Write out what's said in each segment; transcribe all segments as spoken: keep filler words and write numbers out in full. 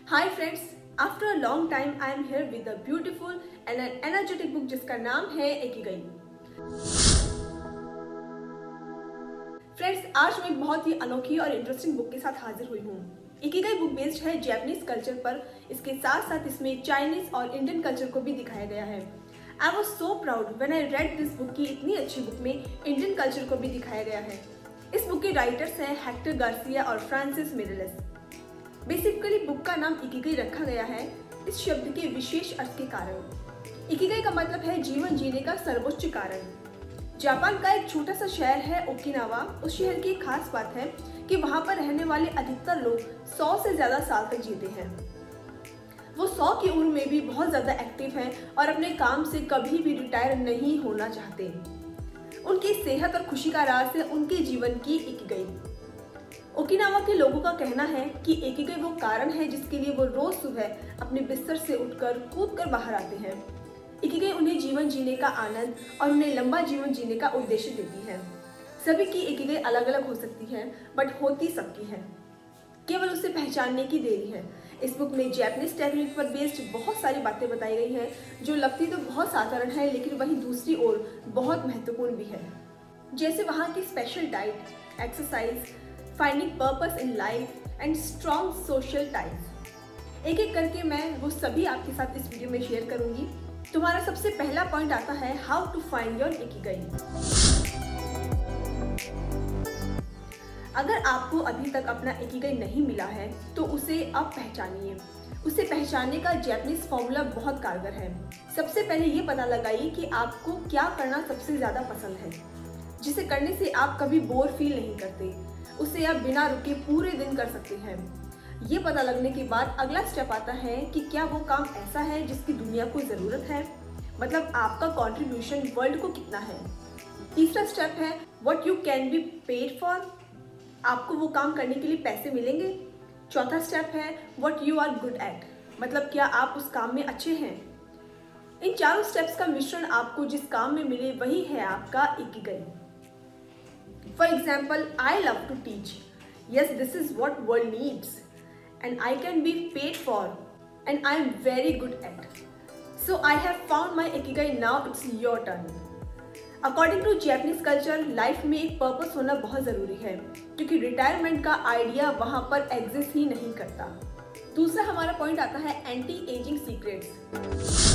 Hi friends, after a long time I am here with a beautiful and an energetic book जिसका नाम है Ikigai. Friends, आज मैं एक बहुत ही अनोखी और इंटरेस्टिंग बुक के साथ हाजिर हुई हूँ। इकिगाई बुक बेस्ड है जापानीज कल्चर पर, इसके साथ साथ इसमें चाइनीज और इंडियन कल्चर को भी दिखाया गया है। I was so proud when I read this book की इतनी अच्छी बुक में इंडियन कल्चर को भी दिखाया गया है। इस बुक के राइटर्स हैं हेक्टर गार्सिया और फ्रांसिस मिरेलेस। बेसिकली बुक का नाम इकिगाई रखा गया है इस शब्द के विशेष अर्थ के कारण। इकिगाई का मतलब है जीवन जीने का सर्वोच्च कारण। जापान का एक छोटा सा शहर है ओकिनावा। उस शहर की एक खास बात है कि वहाँ पर रहने वाले अधिकतर लोग सौ से ज्यादा साल तक जीते हैं। वो सौ की उम्र में भी बहुत ज्यादा एक्टिव हैं और अपने काम से कभी भी रिटायर नहीं होना चाहते। उनकी सेहत और खुशी का राज है उनके जीवन की इकिगाई। ओकिनावा के लोगों का कहना है कि इकिगाई वो कारण है जिसके लिए वो रोज सुबह अपने बिस्तर से उठकर कूदकर बाहर आते हैं। इकिगाई उन्हें जीवन जीने का आनंद और उन्हें लंबा जीवन जीने का उद्देश्य देती है। सभी की इकिगाई अलग अलग हो सकती है, बट होती सबकी है, केवल उसे पहचानने की देरी है। इस बुक में जापानीज टेक्निक पर बेस्ड बहुत सारी बातें बताई गई हैं जो लगती तो बहुत साधारण है, लेकिन वहीं दूसरी ओर बहुत महत्वपूर्ण भी है। जैसे वहाँ की special diet, exercise, finding purpose in life and strong social ties. एक एक करके मैं वो सभी आपके साथ इस वीडियो में शेयर करूंगी। तुम्हारा सबसे पहला पॉइंट आता है how to find your Ikigai. अगर आपको अभी तक अपना इकिगाई नहीं मिला है तो उसे अब पहचानिए। उसे पहचानने का जापानीज फॉर्मूला बहुत कारगर है। सबसे पहले ये पता लगाइए कि आपको क्या करना सबसे ज्यादा पसंद है, जिसे करने से आप कभी बोर फील नहीं करते। उसे आप बिना रुके पूरे दिन कर सकते हैं। ये पता लगने के बाद अगला स्टेप आता है कि क्या वो काम ऐसा है जिसकी दुनिया को जरूरत है, मतलब आपका कंट्रीब्यूशन वर्ल्ड को कितना है। तीसरा स्टेप है what you can be paid for, आपको वो काम करने के लिए पैसे मिलेंगे। चौथा स्टेप है what you are good at, मतलब क्या आप उस काम में अच्छे हैं। इन चारों स्टेप्स का मिश्रण आपको जिस काम में मिले वही है आपका Ikigai. For example, I love to teach. Yes, this is what world needs, and I can be paid for, and I am very good at. So I have found my ikigai. Now it's your turn. According to Japanese culture, life में एक purpose होना बहुत जरूरी है, क्योंकि retirement का idea वहाँ पर एग्जिस्ट ही नहीं करता। दूसरा हमारा पॉइंट आता है एंटी एजिंग सीक्रेट्स।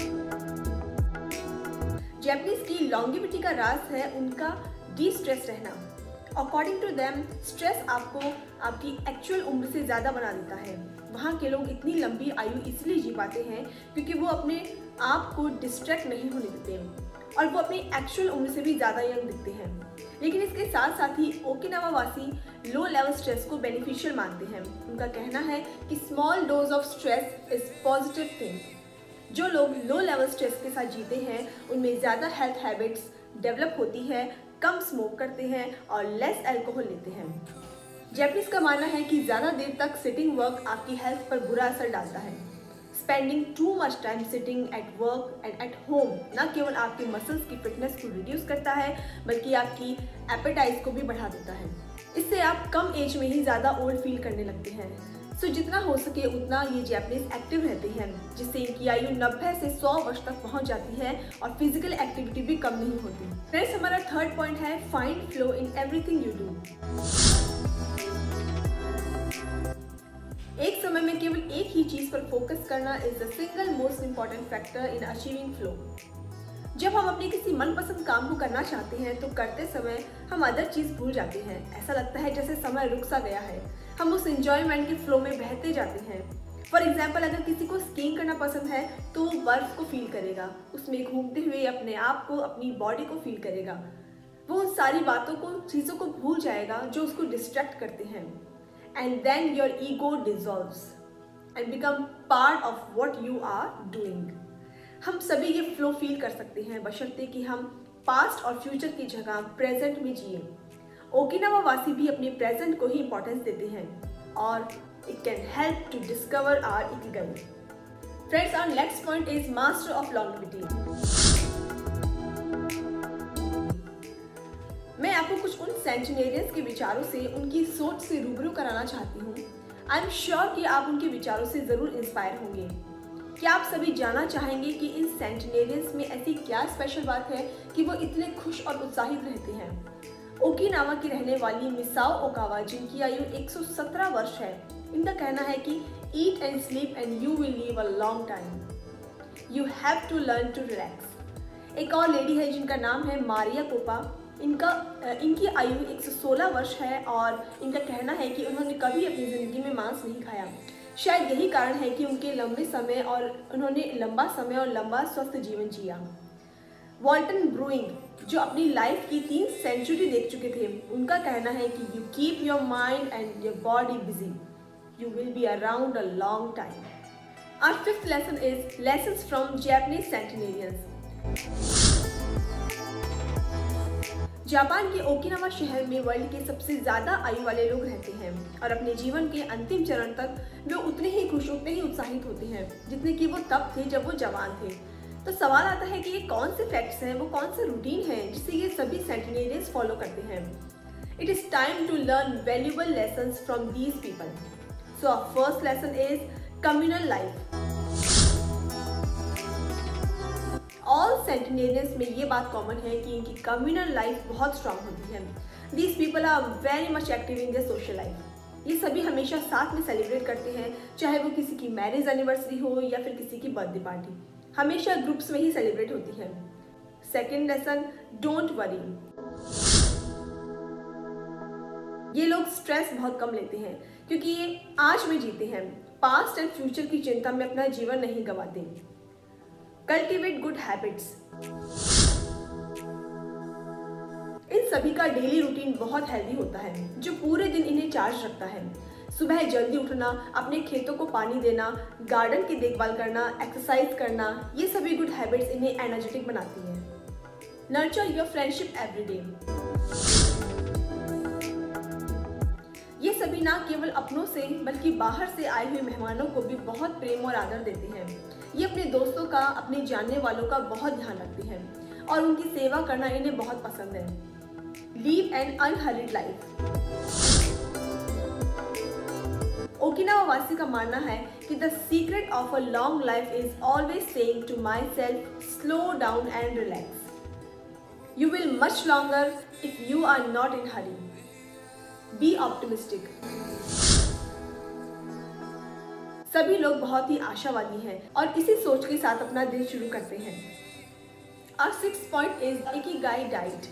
जापानीज की लॉन्गेविटी का राज है उनका डी स्ट्रेस रहना। अकॉर्डिंग टू देम, स्ट्रेस आपको आपकी एक्चुअल उम्र से ज़्यादा बना देता है। वहाँ के लोग इतनी लंबी आयु इसलिए जी पाते हैं क्योंकि वो अपने आप को डिस्ट्रैक्ट नहीं होने देते और वो अपनी एक्चुअल उम्र से भी ज़्यादा यंग दिखते हैं। लेकिन इसके साथ साथ ही ओकिनावा वासी लो लेवल स्ट्रेस को बेनिफिशियल मानते हैं। उनका कहना है कि small dose of stress is positive thing. जो लोग लो लेवल स्ट्रेस के साथ जीते हैं उनमें ज़्यादा हेल्थ हैबिट्स डेवलप होती है, कम स्मोक करते हैं और लेस अल्कोहल लेते हैं। जापानीज का मानना है कि ज़्यादा देर तक सिटिंग वर्क आपकी हेल्थ पर बुरा असर डालता है। Spending too much time sitting at work and at home न केवल आपके मसल्स की फिटनेस को रिड्यूस करता है, बल्कि आपकी एपेटाइट को भी बढ़ा देता है। इससे आप कम एज में ही ज़्यादा ओल्ड फील करने लगते हैं। सो so, जितना हो सके उतना ये जापानीज एक्टिव रहते हैं, जिससे इनकी आयु नब्बे से सौ वर्ष तक पहुंच जाती है और फिजिकल एक्टिविटी भी कम नहीं होती। फ्रेंड्स, हमारा थर्ड पॉइंट है find flow in everything you do. एक समय में केवल एक ही चीज पर फोकस करना is the single most important factor in achieving flow. जब हम अपने किसी मनपसंद काम को करना चाहते हैं तो करते समय हम अदर चीज भूल जाते हैं। ऐसा लगता है जैसे समय रुक सा गया है, हम उस एंजॉयमेंट के फ्लो में बहते जाते हैं। फॉर एग्जाम्पल, अगर किसी को स्कीइंग करना पसंद है तो वो बर्फ को फील करेगा, उसमें घूमते हुए अपने आप को, अपनी बॉडी को फील करेगा। वो उन सारी बातों को, चीज़ों को भूल जाएगा जो उसको डिस्ट्रैक्ट करते हैं। And then your ego dissolves and become part of what you are doing. हम सभी ये फ्लो फील कर सकते हैं बशर्ते कि हम पास्ट और फ्यूचर की जगह प्रेजेंट में जिए। ओकिनावा वासी भी अपने प्रेजेंट को ही इंपॉर्टेंस देते हैं और it can help to discover our ikigai. Friends, our next point is master of longevity. मैं आपको कुछ उन सेंचुरियंस के विचारों से, उनकी सोच से रूबरू कराना चाहती हूँ। आई एम श्योर कि आप उनके विचारों से ज़रूर इंस्पायर होंगे। क्या आप सभी जानना चाहेंगे कि इन सेंटिनेरियंस में ऐसी क्या स्पेशल बात है कि वो इतने खुश और उत्साहित रहते हैं। ओकिनावा की रहने वाली मिसाओ ओकावा, जिनकी आयु एक सौ सत्रह वर्ष है, इनका कहना है कि eat and sleep and you will live a long time. You have to learn to relax. एक और लेडी है जिनका नाम है मारिया कोपा। इनका इनकी आयु एक सौ सोलह वर्ष है और इनका कहना है कि उन्होंने कभी अपनी ज़िंदगी में मांस नहीं खाया। शायद यही कारण है कि उनके लंबे समय और उन्होंने लंबा समय और लंबा स्वस्थ जीवन जिया। वॉल्टन ब्रूइंग, जो अपनी लाइफ की तीन सेंचुरी देख चुके थे, उनका कहना है कि you keep your mind and your body busy, you will be around a long time. Our fifth lesson is lessons from Japanese centenarians. Japan के ओकिनावा शहर में वर्ल्ड के सबसे ज़्यादा आयु वाले लोग रहते हैं और अपने जीवन के अंतिम चरण तक वे उतने ही खुश, उतने ही उत्साहित होते हैं जितने कि वो तब थे जब वो जवान थे। तो सवाल आता है कि ये कौन से फैक्ट्स हैं, वो कौन सा रूटीन है जिसे ये सभी सेंटिनेरियंस फॉलो करते हैं। It is time to learn valuable lessons from these people. So our first lesson is communal life. All centenarians में ये बात कॉमन है कि इनकी कम्युनल लाइफ बहुत स्ट्रांग होती है। These people are very much active in their social life. ये सभी हमेशा साथ में सेलिब्रेट करते हैं, चाहे वो किसी की मैरिज एनिवर्सरी हो या फिर किसी की बर्थडे पार्टी, हमेशा ग्रुप्स में ही सेलिब्रेट होती है। Second lesson, don't worry. ये लोग स्ट्रेस बहुत कम लेते हैं क्योंकि ये आज में जीते हैं, पास्ट एंड फ्यूचर की चिंता में अपना जीवन नहीं गंवाते। Cultivate good habits. इन सभी का डेली रूटीन बहुत हेल्दी होता है जो पूरे दिन इन्हें चार्ज रखता है। सुबह जल्दी उठना, अपने खेतों को पानी देना, गार्डन की देखभाल करना, एक्सरसाइज करना, ये सभी गुड हैबिट्स इन्हें एनर्जेटिक बनाती हैं। Nurture your friendship every day. ये सभी ना केवल अपनों से बल्कि बाहर से आए हुए मेहमानों को भी बहुत प्रेम और आदर देते हैं। ये अपने दोस्तों का, अपने जानने वालों का बहुत ध्यान रखते हैं और उनकी सेवा करना इन्हें बहुत पसंद है। Live an unhurried life. Okinawa वासी का मानना है कि the secret of a long life is always saying to myself, slow down and relax. You will much longer if you are not in hurry. Be optimistic. सभी लोग बहुत ही आशावादी हैं और इसी सोच के साथ अपना दिन शुरू करते हैं। Our sixth point is ikigai diet.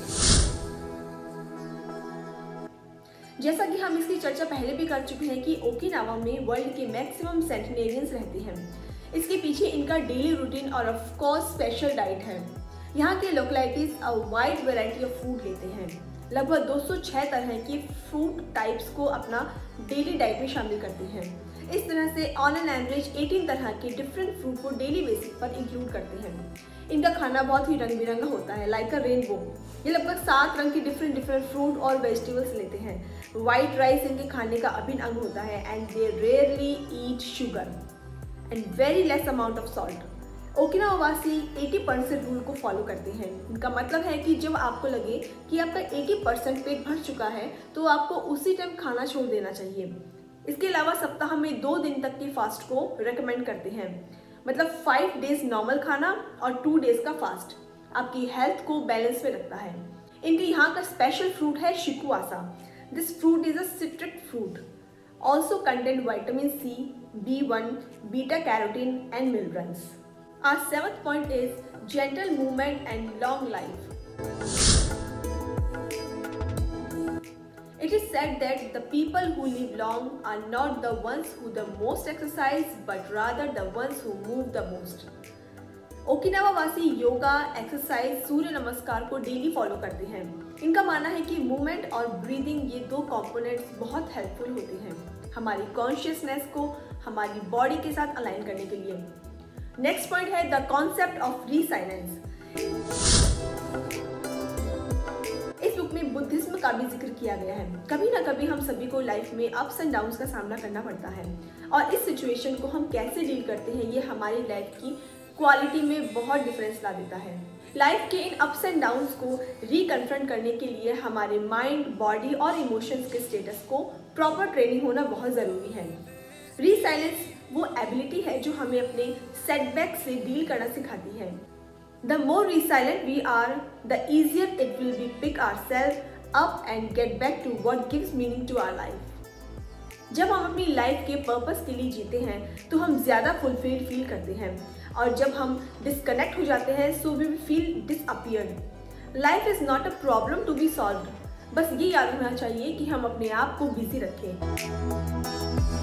जैसा कि हम इसकी चर्चा पहले भी कर चुके हैं कि ओकिनावा में वर्ल्ड के मैक्सिमम सेंटिनेरियंस रहते हैं। इसके पीछे इनका डेली रूटीन और ऑफ कोर्स स्पेशल डाइट है। यहाँ के localities a wide variety of food लेते हैं। लगभग दो सौ छह तरह के फ्रूट टाइप्स को अपना डेली डाइट में शामिल करते हैं। इस तरह से ऑन एन एवरेज अठारह तरह के डिफरेंट फ्रूट को डेली बेसिस पर इंक्लूड करते हैं। इनका खाना बहुत ही रंग बिरंगा होता है, लाइक अ रेनबो। ये लगभग सात रंग के डिफरेंट डिफरेंट फ्रूट और वेजिटेबल्स लेते हैं। वाइट राइस इनके खाने का अभिन्न अंग होता है and they rarely eat sugar and very less amount of salt. Okinawa वासी अस्सी परसेंट रूल को फॉलो करते हैं। इनका मतलब है कि जब आपको लगे कि आपका अस्सी परसेंट पेट भर चुका है तो आपको उसी टाइम खाना छोड़ देना चाहिए। इसके अलावा सप्ताह में दो दिन तक के फास्ट को रेकमेंड करते हैं, मतलब फाइव डेज नॉर्मल खाना और टू डेज का फास्ट आपकी हेल्थ को बैलेंस में रखता है। इनके यहाँ का स्पेशल फ्रूट है shikuwasa. This fruit is a citric fruit, also contain vitamin C, B one, beta carotene and minerals. Our seventh point is gentle movement and long life. It is said that the people who live long are not the ones who the most exercise, but rather the ones who move the most. Okinawa वासी yoga, exercise, सूर्य नमस्कार को daily follow करते हैं। इनका मानना है कि movement और ब्रीदिंग ये दो कंपोनेंट्स बहुत हेल्पफुल होते हैं हमारी कॉन्शियसनेस को हमारी बॉडी के साथ अलाइन करने के लिए। नेक्स्ट पॉइंट है द कॉन्सेप्ट ऑफ रीसाइलेंस। इस बुक में बुद्धिज्म का भी जिक्र किया गया है। कभी ना कभी हम सभी को लाइफ में अप्स एंड डाउन्स का सामना करना पड़ता है और इस सिचुएशन को हम कैसे डील करते हैं ये हमारी लाइफ की क्वालिटी में बहुत डिफरेंस ला देता है। लाइफ के इन अप्स एंड डाउन्स को रिकन्फ्रंट करने के लिए हमारे माइंड, बॉडी और इमोशंस के स्टेटस को प्रॉपर ट्रेनिंग होना बहुत ज़रूरी है। रीसाइलेंस वो एबिलिटी है जो हमें अपने सेटबैक से डील करना सिखाती है। The more resilient we are, the easier it will be pick ourselves up and get back to what gives meaning to our life. जब हम अपनी लाइफ के पर्पस के लिए जीते हैं तो हम ज़्यादा फुलफिल्ड फील करते हैं, और जब हम डिस्कनेक्ट हो जाते हैं so we feel disappeared. Life is not a problem to be solved, बस ये याद होना चाहिए कि हम अपने आप को बिजी रखें।